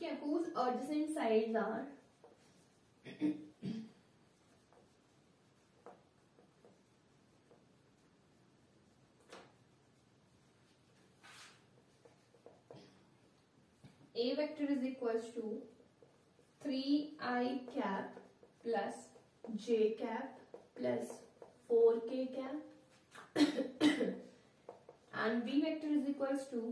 ठीक है, whose adjacent sides are A vector is equals to 3i cap plus j cap plus 4k cap and B vector is equals to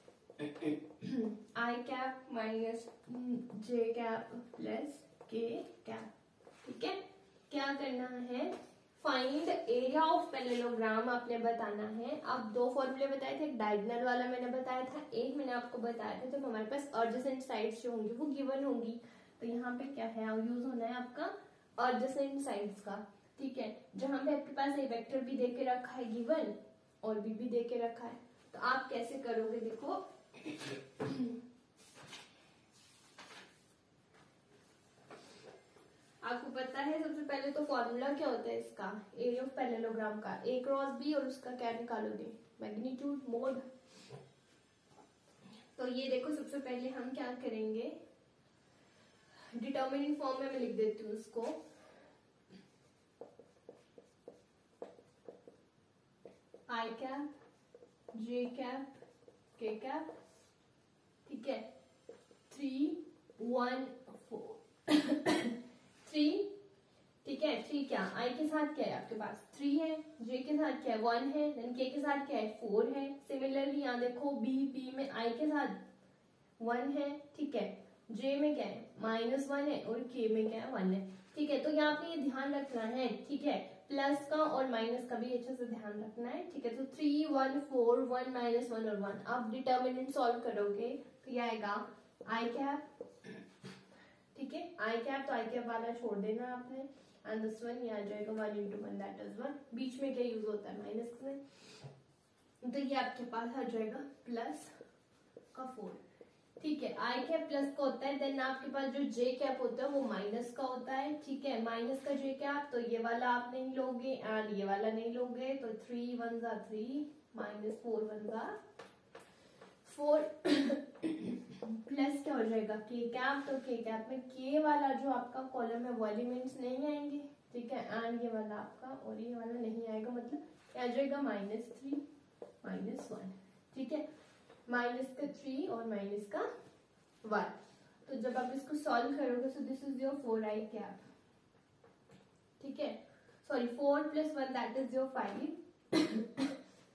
I cap minus j cap plus k cap। ठीक है, क्या करना है, find area of parallelogram आपने बताना है। अब दो फॉर्मूले बताए थे, एक डायगोनल वाला मैंने बताया था, एक मैंने आपको बताया था, तो हमारे पास एडजेसेंट साइड्स जो होंगी वो गिवन होंगी। तो यहाँ पे क्या है, यूज होना है आपका एडजेसेंट साइड्स का। ठीक है, जहां पे आपके पास ए वेक्टर भी दे के रखा है गिवन और बी भी दे के रखा है, तो आप कैसे करोगे, देखो आपको पता है सबसे पहले तो फॉर्मूला क्या होता है इसका, एरिया ऑफ पैरेललोग्राम का, ए क्रॉस बी, और उसका क्या निकालोगे, मैग्नीट्यूड मोड। तो ये देखो सबसे पहले हम क्या करेंगे, डिटर्मिनेंट फॉर्म में मैं लिख देती हूँ इसको, i cap j cap k cap. ठीक है, 3 1 4 3। ठीक है, 3 क्या, आई के साथ क्या है आपके पास 3 है, जे के साथ क्या है 1 है, देन के साथ क्या है 4 है। सिमिलरली यहाँ देखो बी में आई के साथ 1 है। ठीक है, जे में क्या है -1 है और के में क्या है 1 है। ठीक है, तो यहाँ पे ये ध्यान रखना है। ठीक है, प्लस का और माइनस का भी अच्छे से ध्यान रखना है। ठीक है, तो 3 1 4 1 -1 और 1। आप डिटर्मिनेंट सॉल्व करोगे तो ये आएगा आई कैप। ठीक है, आई कैप, तो आई कैप वाला छोड़ देना आपने, एंड दिस वन ये आ जाएगा 1 × 1 दैट इज 1। बीच में क्या यूज होता है माइनस में, तो ये आपके पास आ जाएगा प्लस का 4। ठीक है, आई कैप प्लस का होता है, देन आपके पास जो जे कैप होता है वो माइनस का होता है। ठीक है, माइनस का जे कैप, तो ये वाला आप नहीं लोगे एंड ये वाला नहीं लोगे, तो 3 1 3 -4 1 4 प्लस क्या हो जाएगा के कैप, तो के कैप में के वाला जो आपका कॉलम है वो एलिमेंट्स नहीं आएंगे। ठीक है, एंड ये वाला आपका और ये वाला नहीं आएगा, मतलब क्या आ जाएगा -3 -1। ठीक है, माइनस का 3 और माइनस का 1। तो जब आप इसको सॉल्व करोगे, so this is your 4i cap. ठीक है, sorry 4 + 1 that is your 5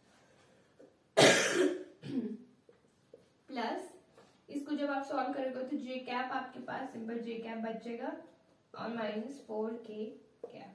plus इसको जब आप सॉल्व करोगे तो जे कैप आपके पास सिंपल जे कैप बचेगा और -4k कैप।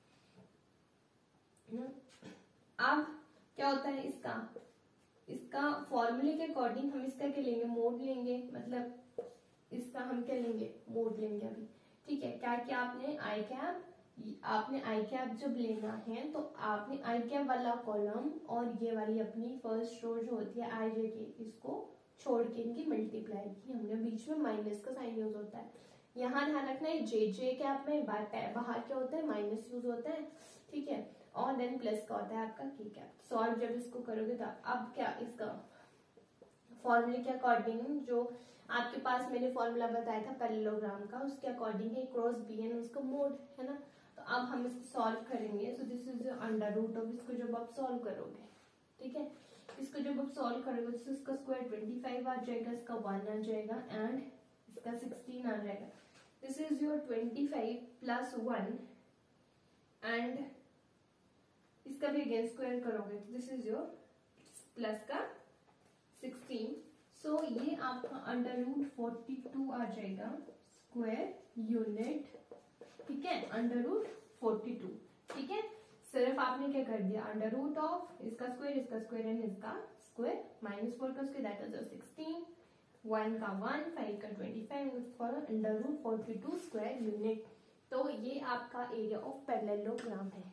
अब क्या होता है इसका फॉर्मूले के अकॉर्डिंग हम इसका क्या लेंगे, मोड लेंगे, मतलब इसका हम क्या लेंगे, मोड लेंगे अभी। ठीक है, क्या क्या आपने आई कैप जब लेना है तो आपने आई कैप वाला कॉलम और ये वाली अपनी फर्स्ट रो जो होती है आई जे के, इसको छोड़ के इनकी मल्टीप्लाई की हमने, बीच में माइनस का साइन यूज होता है। यहाँ ध्यान रखना है जे कैप में बाहर क्या होता है माइनस यूज होता है। ठीक है, और देन प्लस का होता है आपका के कैप। सॉल्व जब इसको करोगे तो अब क्या इसका फॉर्मूले के अकॉर्डिंग जो आपके पास मैंने फॉर्मूला बताया था पैरेललोग्राम का, उसके अकॉर्डिंग है क्रॉस बी एन उसका मोड है ना। तो अब हम इसको सॉल्व करेंगे, so this is under root of, इसको जब आप सॉल्व करोगे, ठीक है, इसको जब आप सॉल्व करोगे तो इसका स्क्वायर 25 आ जाएगा, इसका 1 आ जाएगा एंड इसका 16 आ जाएगा। दिस इज योर 25 + 1 एंड इसका भी अगेन स्क्वायर करोगे तो दिस इज योर प्लस का 16। सो ये आपका √42 आ जाएगा स्क्वायर यूनिट। ठीक है, √42। ठीक है, सिर्फ आपने क्या कर दिया, अंडर रूट ऑफ इसका स्क्वायर एंड इसका स्क्वायर, -4 का स्क्वायर दैट इज 16, 1 का 1, 5 का 25 फॉर √42 स्क्वायर यूनिट। तो ये आपका एरिया ऑफ पैरेललोग्राम है।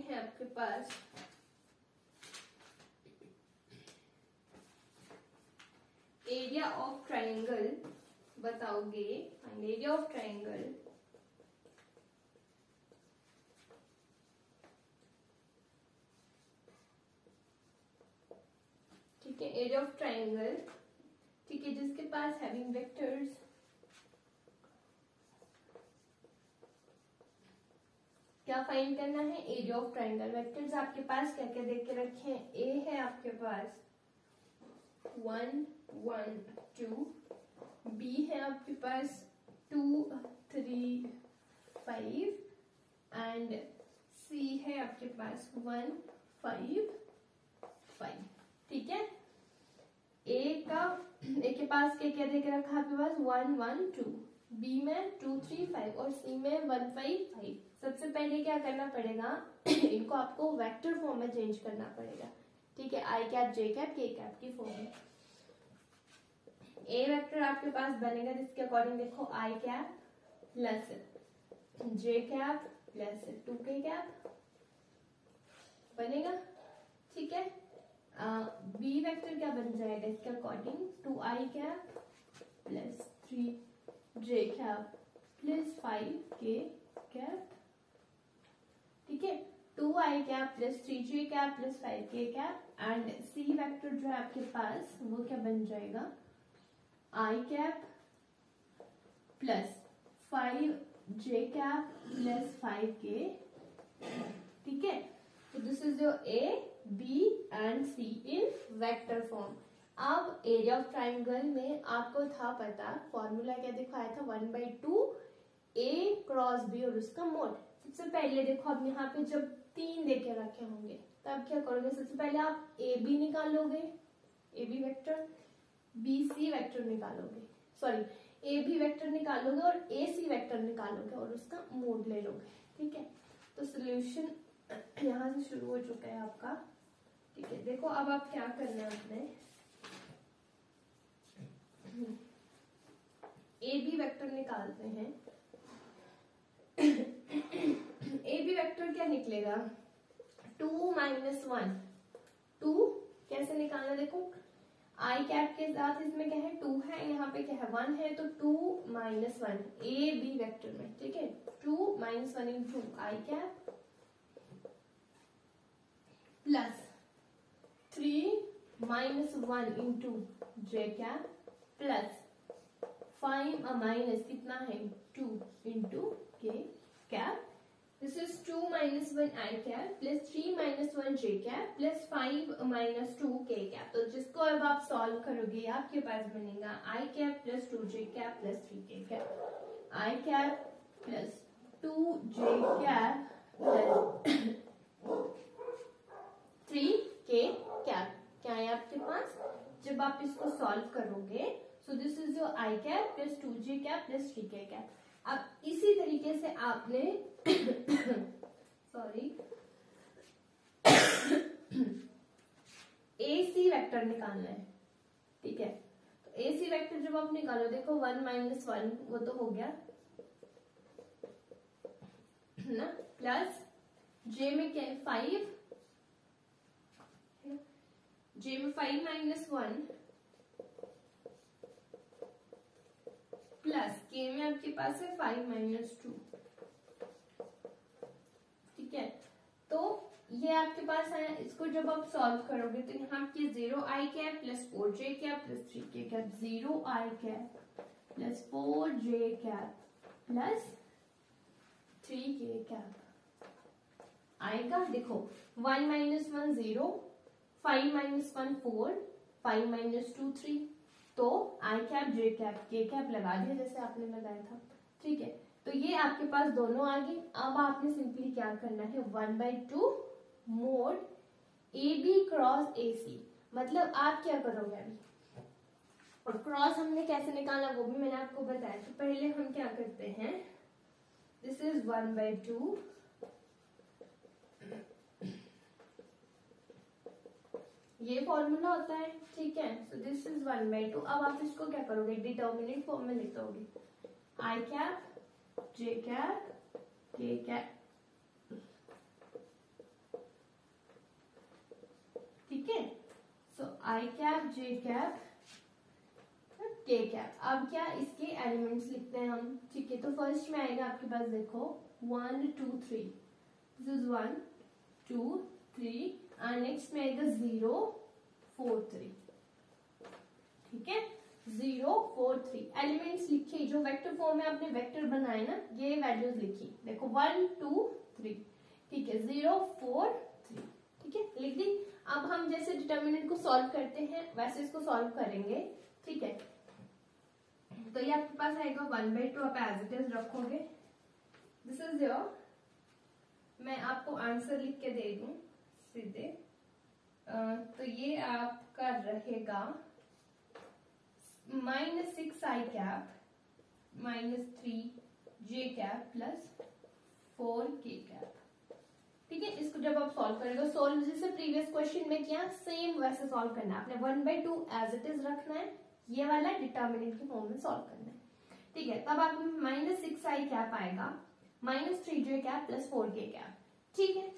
है आपके पास एरिया ऑफ ट्राइंगल बताओगे, फाइंड एरिया ऑफ ट्राइंगल। ठीक है, एरिया ऑफ ट्राइंगल, ठीक है, जिसके पास हैविंग वेक्टर्स क्या फाइंड करना है, एरिया ऑफ ट्राइंगल। वेक्टर्स आपके पास क्या क्या देख के रखे हैं, ए है आपके पास 1 1 2, बी है आपके पास 2 3 5 एंड सी है आपके पास 1 5 5। ठीक है, ए के पास क्या देख रखा है आपके पास 1 1 2, बी में 2 3 5 और सी में 1 5 5। सबसे पहले क्या करना पड़ेगा इनको आपको वेक्टर फॉर्म में चेंज करना पड़ेगा। ठीक है, i cap j cap k cap की फॉर्म में ए वेक्टर आपके पास बनेगा जिसके अकॉर्डिंग देखो i cap plus j cap plus 2k cap बनेगा। ठीक है, बी वेक्टर क्या बन जाएगा इसके according 2i cap plus 3j cap plus 5k cap. ठीक है, 2i cap plus 3j cap plus 5k cap and c vector जो है आपके पास वो क्या बन जाएगा i cap plus 5j cap plus 5k। ठीक है, तो this is your a b and c in vector form. अब एरिया ऑफ ट्राइंगल में आपको था पता फॉर्मूला क्या दिखाया था 1/2 ए क्रॉस बी और उसका मोड। सबसे पहले देखो अब यहाँ पे जब 3 देके रखे होंगे तब क्या करोगे, सबसे पहले आप ए बी निकालोगे, a b vector, b c vector निकालोगे, सॉरी ए बी वेक्टर निकालोगे और ए सी वेक्टर निकालोगे और उसका मोड ले लोगे। ठीक है, तो सोल्यूशन यहाँ से शुरू हो चुका है आपका। ठीक है, देखो अब आप क्या करना है, आपने ए बी वेक्टर निकालते हैं। ए बी वेक्टर क्या निकलेगा 2 - 1, 2 कैसे निकालना, देखो आई कैप के साथ इसमें क्या है 2 है, यहाँ पे क्या है 1 है, तो 2 - 1 ए बी वेक्टर में। ठीक है, 2 - 1 into i cap plus 3 - 1 into j cap plus 5 minus कितना है 2 into k cap. This is 2 - 1 i cap plus 3 - 1 j cap plus 5 - 2 के कैप। तो जिसको अब आप सॉल्व करोगे आपके पास बनेगा i cap plus 2 j cap plus 3 k cap, i cap plus 2 j cap plus 3 k cap. क्या है आपके पास, जब आप इसको सॉल्व करोगे so this is your i cap plus 2 j cap plus 3 k cap. अब इसी तरीके से आपने सॉरी ए सी वेक्टर निकालना है। ठीक है, तो ए सी वेक्टर जब आप निकालो देखो 1 - 1 वो तो हो गया ना, प्लस जे में क्या है 5, जे में 5 - 1 प्लस के में आपके पास है 5 - 2। ठीक है, तो ये आपके पास आया, इसको जब आप सॉल्व करोगे तो यहाँ पे 0 i cap plus 4 j cap plus 3 k cap, 0 i cap plus 4 j cap plus 3 k cap आएगा। देखो 1 - 1 0, 5 - 1 4, 5 - 2 3, तो i cap j cap k cap लगा दिया जैसे आपने लगाया था। ठीक है, तो ये आपके पास दोनों आ गए। अब आपने सिंपली क्या करना है 1/2 mod A B cross A C, मतलब आप क्या करोगे अभी, और क्रॉस हमने कैसे निकाला वो भी मैंने आपको बताया। तो पहले हम क्या करते हैं, दिस इज 1/2 ये फॉर्मूला होता है। ठीक है, सो दिस इज 1/2। अब आप इसको क्या करोगे डिटर्मिनेंट फॉर्म में लिख दोगे, i cap j cap k cap i cap, j cap, k cap. अब क्या इसके एलिमेंट्स लिखते हैं हम, ठीक है। तो फर्स्ट में आएगा आपके पास, देखो 1 2 3, दिस इज 1 2 3, एंड नेक्स्ट में आएगा 0 4 3, ठीक है। 0 4 3 एलिमेंट्स लिखे, जो वेक्टर फॉर्म में आपने वेक्टर बनाए ना, ये वैल्यूज लिखी, देखो 1 2 3, ठीक है, 0 4 3, ठीक है, लिख दी। अब हम जैसे डिटर्मिनेंट को सॉल्व करते हैं वैसे इसको सॉल्व करेंगे, ठीक है। तो ये आपके पास आएगा 1/2, आप एज इट इज रखोगे, दिस इज योर, मैं आपको आंसर लिख के दे दूं सीधे, तो ये आपका रहेगा -6 आई कैप -3 जे कैप +4 के कैप, ठीक है। इसको जब आप सॉल्व करेंगे, सॉल्व जैसे प्रीवियस क्वेश्चन में किया सेम वैसे सॉल्व करना है आपने, 1/2 एज इट इज रखना है, ये वाला डिटर्मिनेंट के फॉर्म में सॉल्व करना है, ठीक है। तब आपको -6 आई कैप आएगा -3 जे कैप +4 के कैप, ठीक है।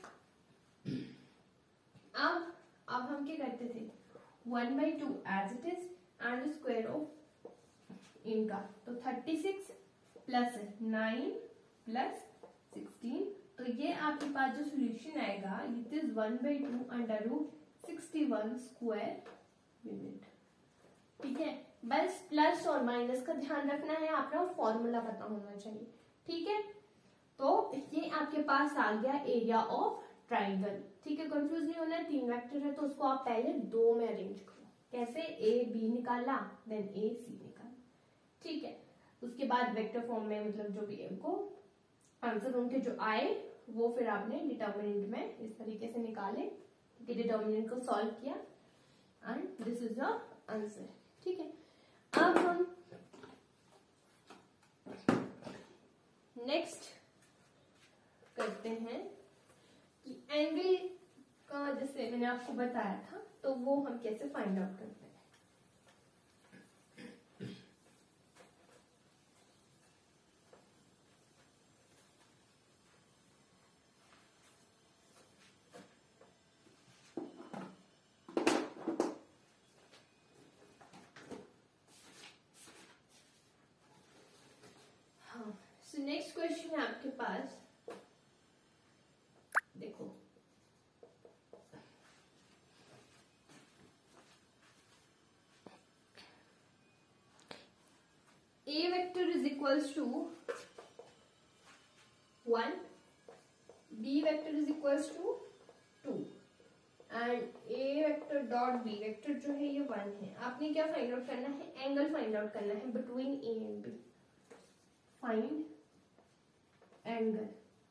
अब हम क्या करते थे, 1/2 as it is and square of इनका, तो 36 + 9 + 16, तो ये आपके पास जो सोल्यूशन आएगा, इट इज 1/2 √61 स्क्वायर यूनिट, ठीक है। बस प्लस और माइनस का ध्यान रखना है आपने, और फॉर्मूला पता होना चाहिए, ठीक है। तो ये आपके पास आ गया एरिया ऑफ ट्राइंगल, ठीक है। कंफ्यूज नहीं होना है, 3 वेक्टर है तो उसको आप पहले 2 में अरेंज करो, कैसे, ए बी निकाला, देन ए सी निकाला, ठीक है। उसके बाद वेक्टर फॉर्म में, मतलब जो भी उनको आंसर उनके जो आए वो फिर आपने डिटर्मिनेंट में इस तरीके से निकाले, ठीक है, डिटर्मिनेंट को सॉल्व किया, and this is the answer, ठीक है। अब हम नेक्स्ट करते हैं कि एंगल का, जैसे मैंने आपको बताया था, तो वो हम कैसे फाइंड आउट करते हैं। सो नेक्स्ट क्वेश्चन है आपके पास, देखो A vector is equals to 1, B vector is equals to 2, and A vector dot B vector जो है ये 1 है। आपने क्या फाइंड आउट करना है, एंगल फाइंड आउट करना है between A and B, find angle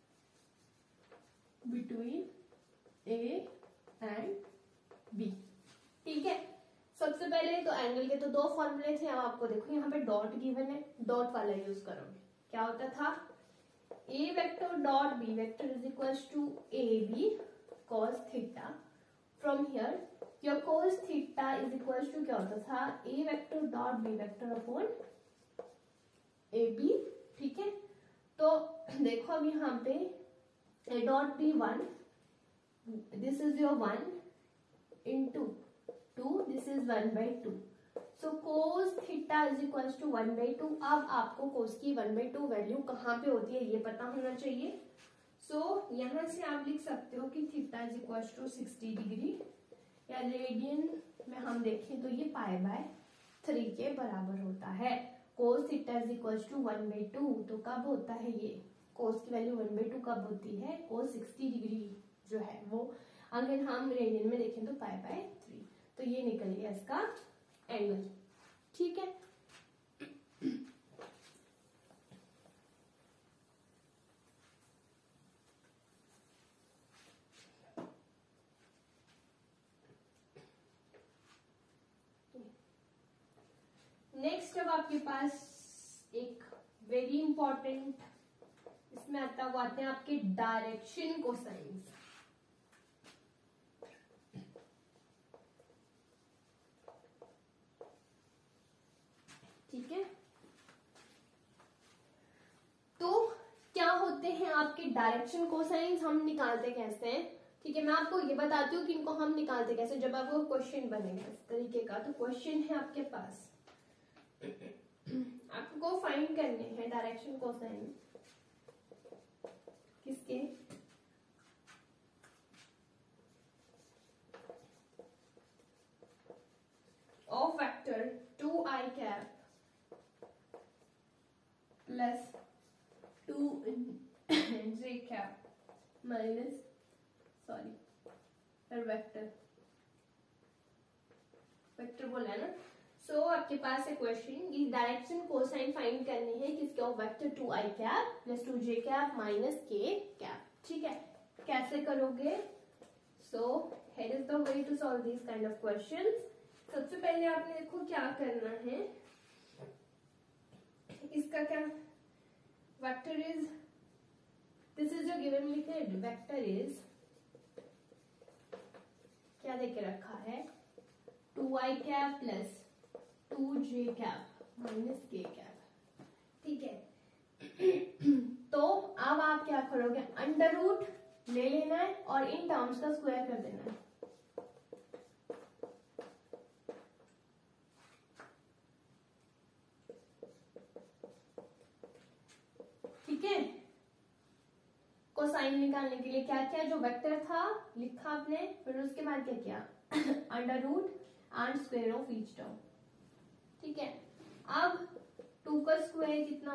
between A and B, ठीक है। सबसे पहले तो एंगल के तो 2 फॉर्मूले थे, अब आपको देखो यहाँ पे डॉट गिवन है, डॉट वाला यूज करोगे, क्या होता था, A vector dot B vector is equals to AB cos theta, from here your cos theta is equals to क्या होता था, A vector dot B vector upon AB, ठीक है। तो देखो अब यहाँ पे A dot B 1, this is your 1 into 2, this is 1/2, so cos theta is equals to 1/2। अब आपको cos की 1/2 वैल्यू कहाँ पे होती है ये पता होना चाहिए, सो यहाँ से आप लिख सकते हो कि theta is equals to 60 degree, या रेडियन में हम देखें तो ये π/3 के बराबर होता है। cos theta is equals to 1/2, तो कब होता है ये, cos की वैल्यू 1/2 कब होती है, cos 60 डिग्री जो है वो, अगर हम रेडियन में देखें तो π/3, तो ये निकल गया इसका एंगल, ठीक है। नेक्स्ट अब आपके पास एक वेरी इंपॉर्टेंट, इसमें आता वो आते हैं आपके डायरेक्शन कोसाइंस, ठीक है। तो क्या होते हैं आपके डायरेक्शन कोसाइंस, हम निकालते कैसे हैं, ठीक है, मैं आपको ये बताती हूँ कि इनको हम निकालते कैसे जब आपको क्वेश्चन बनेगा इस तरीके का। तो क्वेश्चन है आपके पास, आपको फाइंड करने हैं डायरेक्शन कोसाइन किसके, of vector 2i cap plus 2j cap minus vector बोला है ना। सो आपके पास है क्वेश्चन, ये डायरेक्शन कोसाइन फाइंड करने हैं किसके, of vector 2i cap plus 2j cap minus k cap. ठीक है, कैसे करोगे? So here is the way to solve this kind of questions. सबसे पहले आपने देखो क्या करना है, इसका क्या vector is, this is your given method, vector is क्या देके रखा है, 2i cap plus 2j cap minus k cap. ठीक है, तो अब आप क्या करोगे, अंडर रूट ले लेना है और इन टर्म्स का स्क्वायर कर देना है। ठीक है, कोसाइन निकालने के लिए क्या किया, जो वेक्टर था लिखा आपने, फिर उसके बाद क्या किया, under root and square of each term. ठीक है, अब 2 का स्क्वायर कितना